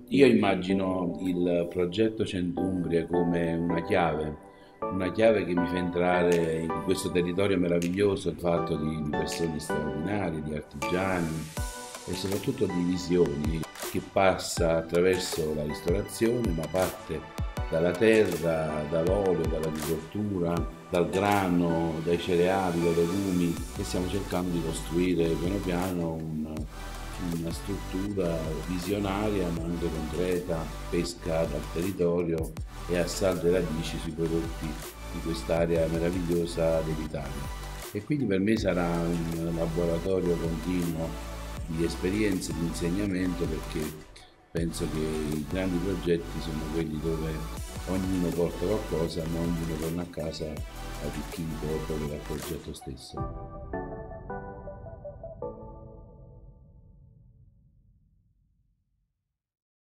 Io immagino il progetto Centumbria come una chiave che mi fa entrare in questo territorio meraviglioso fatto di persone straordinarie, di artigiani e soprattutto di visioni, che passa attraverso la ristorazione, ma parte dalla terra, dall'olio, dall'agricoltura, dal grano, dai cereali, dai legumi, e stiamo cercando di costruire piano piano una struttura visionaria ma anche concreta, pesca dal territorio e a salde radici sui prodotti di quest'area meravigliosa dell'Italia. E quindi per me sarà un laboratorio continuo di esperienze, di insegnamento, perché penso che i grandi progetti sono quelli dove ognuno porta qualcosa, ma ognuno torna a casa arricchito proprio dal progetto stesso.